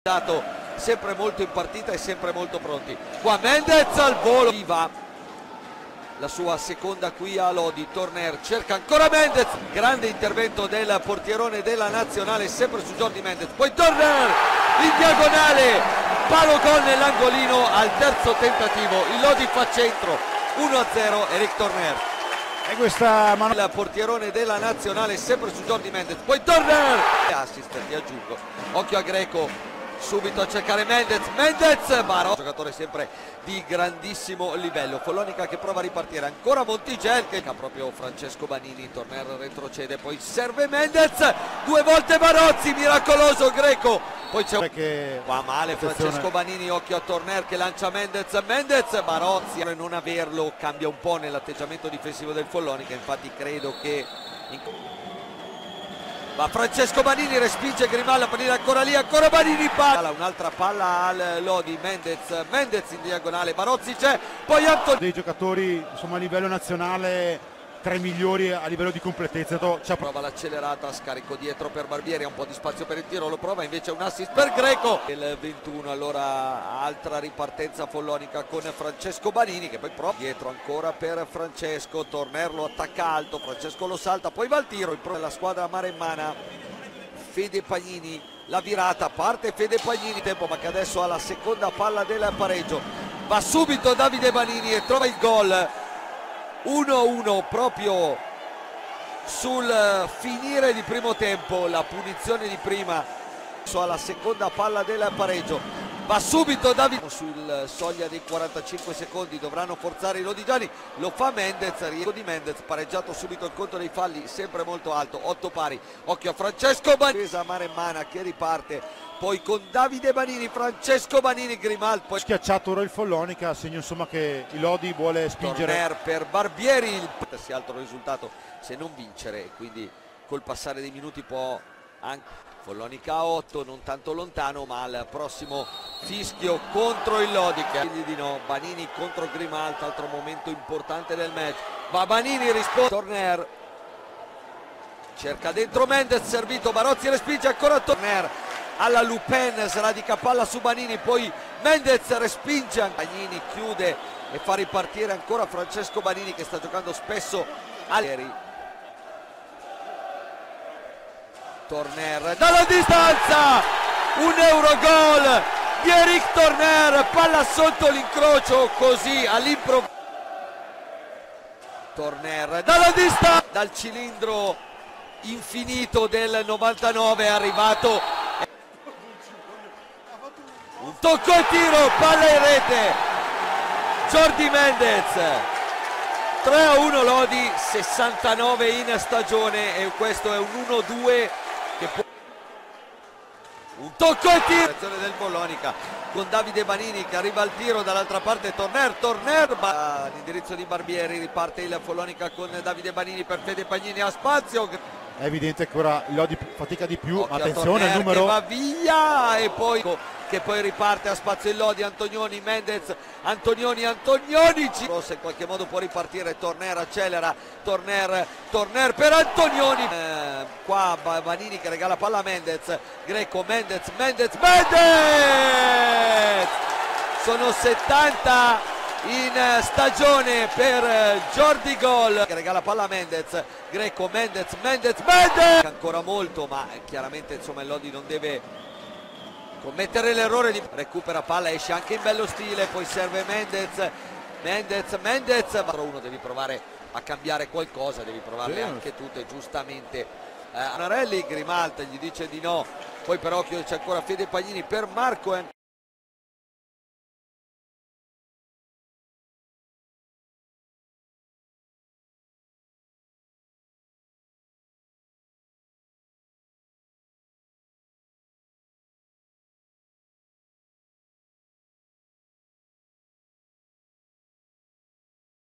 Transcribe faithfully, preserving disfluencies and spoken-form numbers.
dato sempre molto in partita e sempre molto pronti. Qua Mendez al volo, viva la sua seconda qui a Lodi. Torner cerca ancora Mendez, grande intervento del portierone della nazionale sempre su Jordi Mendez, poi Torner in diagonale, palo gol nell'angolino al terzo tentativo. Il Lodi fa centro, uno a zero. Eric Torner e questa mano il portierone della nazionale sempre su Jordi Mendez, poi Torner assist, ti aggiungo, occhio a Greco subito a cercare Mendez, Mendez Baro, giocatore sempre di grandissimo livello. Follonica che prova a ripartire, ancora Montigel che ha proprio Francesco Banini. Torner retrocede, poi serve Mendez, due volte Barozzi, miracoloso Greco, poi c'è un... va male Francesco Banini, occhio a Torner che lancia Mendez, Mendez Barozzi, non averlo cambia un po' nell'atteggiamento difensivo del Follonica, infatti credo che in... ma Francesco Banini respinge Grimalla, pallina ancora lì, ancora Banini, palla, un'altra palla al Lodi, Mendez, Mendez in diagonale, Barozzi c'è, poi Antonio. Dei giocatori insomma a livello nazionale tra i migliori a livello di completezza. Prova l'accelerata, scarico dietro per Barbieri, ha un po' di spazio per il tiro, lo prova, invece un assist per Greco. Il ventuno, allora altra ripartenza follonica con Francesco Banini che poi prova dietro ancora per Francesco, Torner lo attacca alto, Francesco lo salta, poi va al tiro, il pro della squadra maremmana. Fede Pagnini, la virata, parte Fede Pagnini, tempo ma che adesso ha la seconda palla del pareggio, va subito Davide Banini e trova il gol. uno a uno proprio sul finire di primo tempo, la punizione di prima alla seconda palla del pareggio, va subito Davide sul soglia dei quarantacinque secondi, dovranno forzare i lodigiani, lo fa Mendez, riesco di Mendez, pareggiato subito il conto dei falli, sempre molto alto, otto pari, occhio a Francesco Banini, presa maremmana che riparte poi con Davide Banini, Francesco Banini, Grimald, poi schiacciato ora il Follonica, segno insomma che il Lodi vuole spingere. Torner per Barbieri, il... si altra il risultato se non vincere, quindi col passare dei minuti può anche Follonica a otto, non tanto lontano, ma al prossimo fischio contro il Lodi che digli di no. Banini contro Grimald, altro momento importante del match, va Banini, risponde Torner, cerca dentro Mendez, servito Barozzi, respinge ancora Torner alla Lupin, sradica palla su Banini, poi Mendez respinge, Banini chiude e fa ripartire ancora Francesco Banini che sta giocando spesso al... Torner dalla distanza, un Eurogol di Eric Torner, palla sotto l'incrocio così all'improvviso. Torner dalla distanza, dal cilindro infinito del novantanove è arrivato un tocco e tiro, palla in rete, Jordi Mendez. tre a uno Lodi, sessantanove in stagione e questo è un uno a due che può... un tocco e tiro del Follonica con Davide Banini che arriva al tiro, dall'altra parte Torner, Torner all'indirizzo di Barbieri, riparte il Follonica con Davide Banini per Fede Pagnini, a spazio. È evidente che ora il Lodi fatica di più, occhio, attenzione al numero, che va via e poi che poi riparte a spazio il Lodi, Antonioni, Mendez, Antonioni, Antonioni, Rossa in qualche modo può ripartire, Torner accelera, Torner, Torner per Antonioni, eh, qua Banini che regala palla a Mendez, Greco, Mendez, Mendez, Mendez! Sono settanta in stagione per Jordi Gol che regala palla a Mendez, Greco, Mendez, Mendez, Mendez! Ancora molto, ma chiaramente insomma il Lodi non deve commettere l'errore di recupera palla, esce anche in bello stile, poi serve Mendez, Mendez, Mendez, ma uno devi provare a cambiare qualcosa, devi provarle sì. Anche tutte, giustamente eh, Anarelli, Grimald gli dice di no, poi per occhio c'è ancora Fede Pagnini per Marco.